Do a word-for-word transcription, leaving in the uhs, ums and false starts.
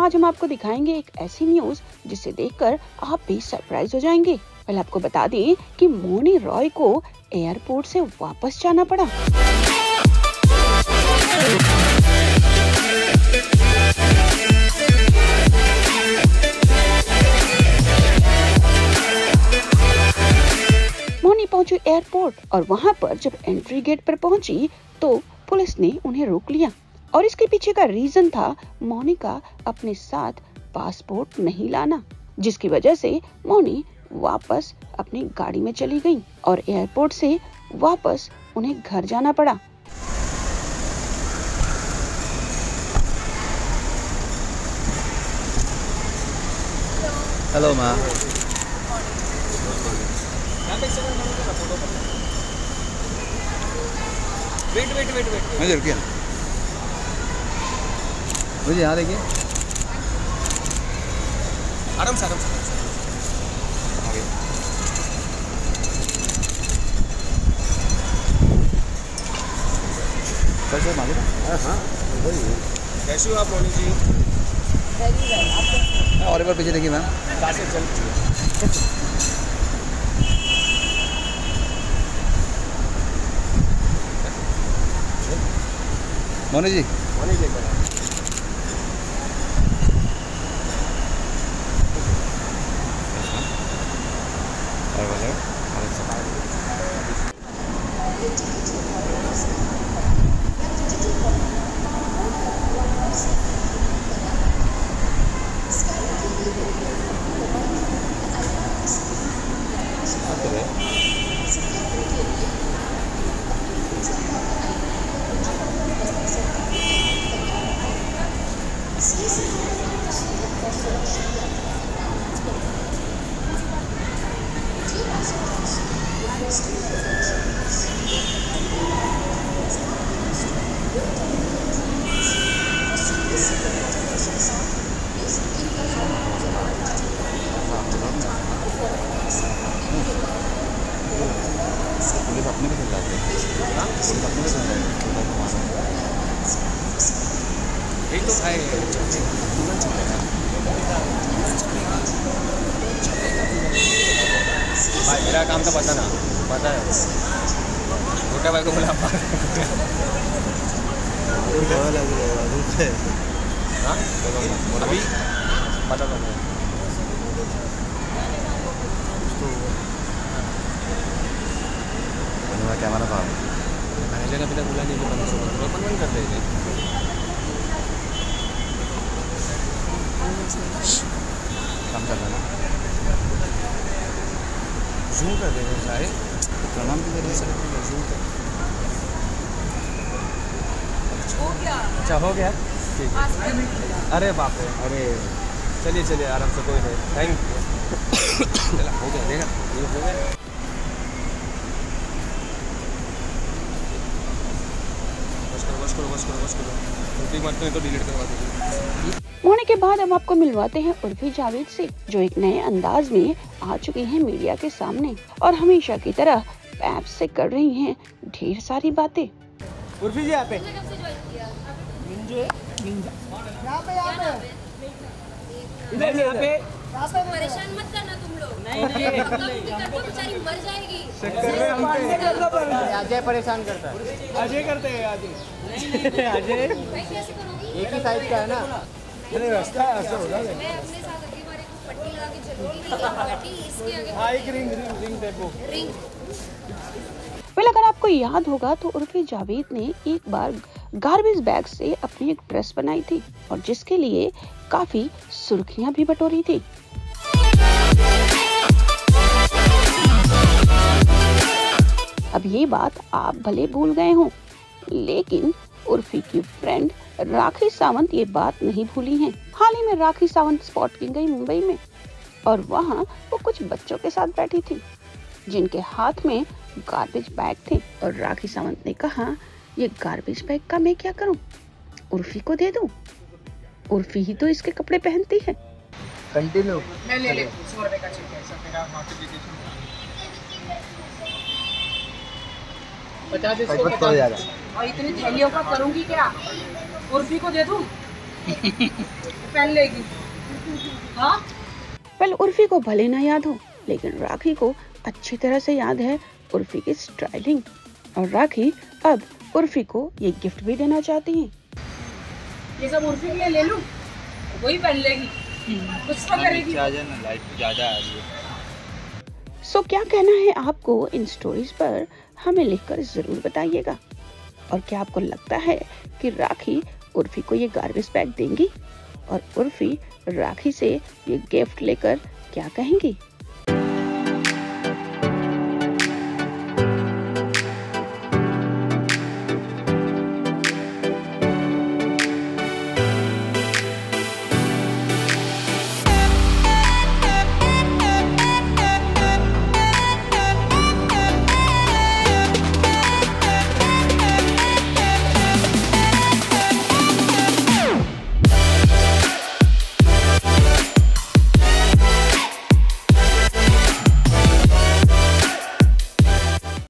आज हम आपको दिखाएंगे एक ऐसी न्यूज जिसे देखकर आप भी सरप्राइज हो जाएंगे। पहले आपको बता दें कि मौनी रॉय को एयरपोर्ट से वापस जाना पड़ा। मौनी पहुंची एयरपोर्ट और वहां पर जब एंट्री गेट पर पहुंची तो पुलिस ने उन्हें रोक लिया और इसके पीछे का रीजन था मौनी का अपने साथ पासपोर्ट नहीं लाना, जिसकी वजह से मौनी वापस अपनी गाड़ी में चली गई और एयरपोर्ट से वापस उन्हें घर जाना पड़ा। हेलो माँ। वेट वेट वेट वेट मुझे रुकिए मुझे यहाँ देखिए आराम से आराम से कैसे मांगे? हाँ हाँ कैसे हो आप मौनी जी? और एक बार पीछे देखिए मैम। चल मौनी जी मौनी जी और बताओ अपने भी जाते हैं अपने भी एक तो खाए भाई मेरा काम तो पता ना पता है छोटा भाई को बोला हाँ अभी पता था कैमरा था मैनेजर अभी तक बोला नहीं कि पंद्रह सौ ओपन नहीं करते थे काम कर रहा है जूम कर देंगे सारे प्रणाम भी कर सकते जूम कर हो गया। अच्छा हो गया ठीक। अरे बाप रे अरे चलिए चलिए आराम से कोई नहीं थैंक यू चला हो गया देखा ये हो गया। मौनी के बाद अब आपको मिलवाते हैं उर्फी जावेद से, जो एक नए अंदाज में आ चुकी हैं मीडिया के सामने और हमेशा की तरह पैप से कर रही हैं ढेर सारी बातें। उर्फी जी यहाँ पे इधर यहाँ पे परेशान मत करना तुम लोग। नहीं बेचारी मर जाएगी। अजय परेशान करता है। अजय करते हैं अजय अजय एक ही साइड का है ना। अरे रास्ता ऐसा होगा। मैं अपने साथ अगली बार एक पट्टी लगा के जरूर बैठी इसके आगे। हाँ एक रिंग रिंग रिंग देखो रिंग। वेल अगर आपको याद होगा तो उर्फी जावेद ने एक बार गार्बेज बैग से अपनी एक ड्रेस बनाई थी और जिसके लिए काफी सुर्खियां भी बटोरी थी। अब ये बात आप भले भूल गए हों, लेकिन उर्फी की फ्रेंड राखी सावंत ये बात नहीं भूली हैं। हाल ही में राखी सावंत स्पॉट की गई मुंबई में और वहाँ वो कुछ बच्चों के साथ बैठी थी जिनके हाथ में गार्बेज बैग थे और राखी सावंत ने कहा ये गार्बेज बैग का मैं क्या करूं, उर्फी को दे दूं, उर्फी ही तो इसके कपड़े पहनती है। कंटिन्यू मैं ले ले सौ रुपए का चेक है सब मेरा नोटिफिकेशन पचास इसको और इतनी थैलियों का करूंगी क्या, उर्फी को दे दूं पहन लेगी। हाँ वेल उर्फी को भले ना याद हो, लेकिन राखी को अच्छी तरह से याद है उर्फी की स्टाइलिंग, और राखी अब उर्फी को ये गिफ्ट भी देना चाहती हैं। ये सब उर्फी के लिए ले लूं, वही पहन लेगी, कुछ तो करेगी। लाइट ज्यादा आ रही है। सो क्या कहना है आपको इन स्टोरीज पर, हमें लिखकर जरूर बताइएगा। और क्या आपको लगता है कि राखी उर्फी को ये गार्बेज बैग देंगी, और उर्फी राखी से ये गिफ्ट लेकर क्या कहेंगी?